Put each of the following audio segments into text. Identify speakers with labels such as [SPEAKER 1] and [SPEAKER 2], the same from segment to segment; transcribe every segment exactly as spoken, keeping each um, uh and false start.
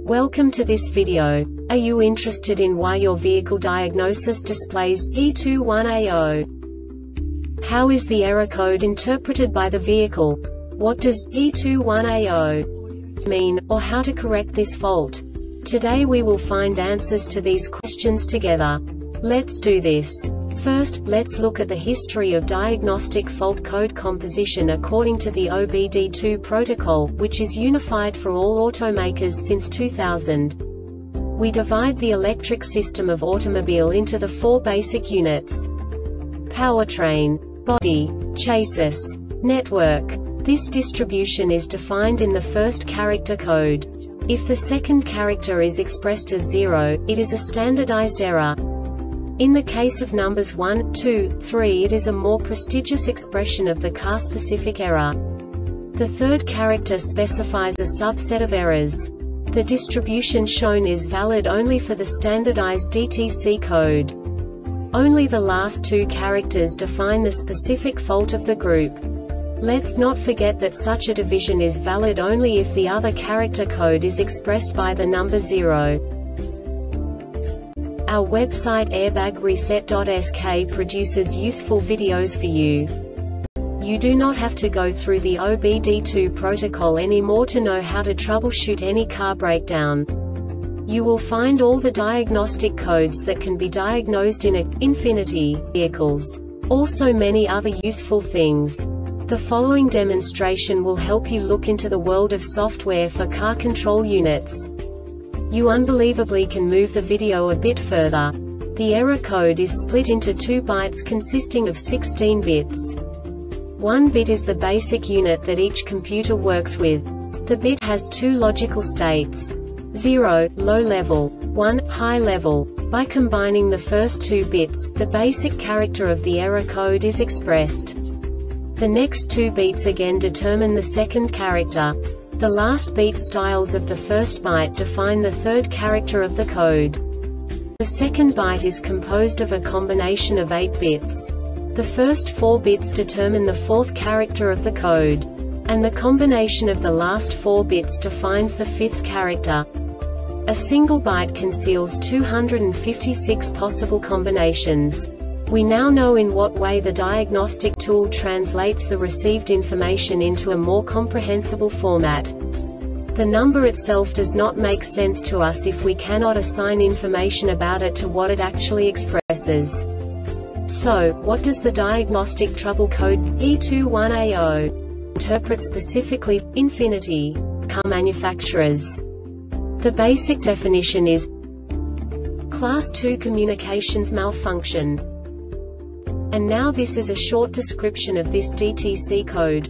[SPEAKER 1] Welcome to this video. Are you interested in why your vehicle diagnosis displays E two one A zero? How is the error code interpreted by the vehicle? What does E two one A zero mean, or how to correct this fault? Today we will find answers to these questions together. Let's do this. First, let's look at the history of diagnostic fault code composition according to the O B D two protocol, which is unified for all automakers since two thousand. We divide the electric system of automobile into the four basic units: powertrain, body, chassis, network. This distribution is defined in the first character code. If the second character is expressed as zero, it is a standardized error. In the case of numbers one, two, three, it is a more prestigious expression of the car-specific error. The third character specifies a subset of errors. The distribution shown is valid only for the standardized D T C code. Only the last two characters define the specific fault of the group. Let's not forget that such a division is valid only if the other character code is expressed by the number zero. Our website airbag reset dot S K produces useful videos for you. You do not have to go through the O B D two protocol anymore to know how to troubleshoot any car breakdown. You will find all the diagnostic codes that can be diagnosed in a Infiniti vehicles. Also many other useful things. The following demonstration will help you look into the world of software for car control units. You unbelievably can move the video a bit further. The error code is split into two bytes consisting of sixteen bits. One bit is the basic unit that each computer works with. The bit has two logical states: zero, low level, one, high level. By combining the first two bits, the basic character of the error code is expressed. The next two beats again determine the second character. The last beat styles of the first byte define the third character of the code. The second byte is composed of a combination of eight bits. The first four bits determine the fourth character of the code. And the combination of the last four bits defines the fifth character. A single byte conceals two hundred fifty-six possible combinations. We now know in what way the diagnostic tool translates the received information into a more comprehensible format. The number itself does not make sense to us if we cannot assign information about it to what it actually expresses. So, what does the diagnostic trouble code E two one A zero interpret specifically for Infiniti car manufacturers? The basic definition is Class two communications malfunction. And now this is a short description of this D T C code.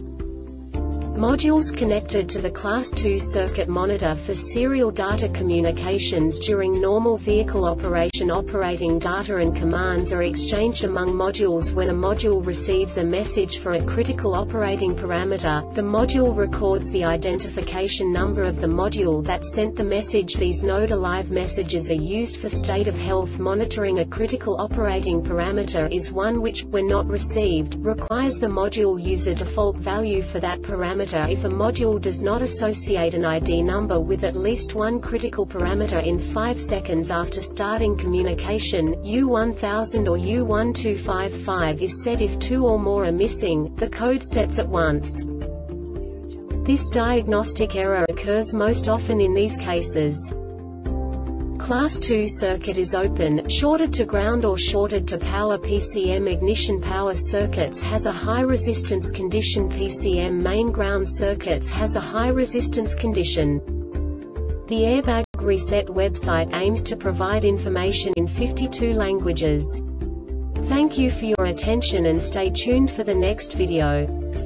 [SPEAKER 1] Modules connected to the Class two circuit monitor for serial data communications during normal vehicle operation. Operating data and commands are exchanged among modules. When a module receives a message for a critical operating parameter, the module records the identification number of the module that sent the message. These node alive messages are used for state of health monitoring. A critical operating parameter is one which, when not received, requires the module use a default value for that parameter. If a module does not associate an I D number with at least one critical parameter in five seconds after starting communication, U one thousand or U one two five five is set. If two or more are missing, the code sets at once. This diagnostic error occurs most often in these cases. Class two circuit is open, shorted to ground or shorted to power. P C M ignition power circuits has a high resistance condition. P C M main ground circuits has a high resistance condition. The Airbag Reset website aims to provide information in fifty-two languages. Thank you for your attention and stay tuned for the next video.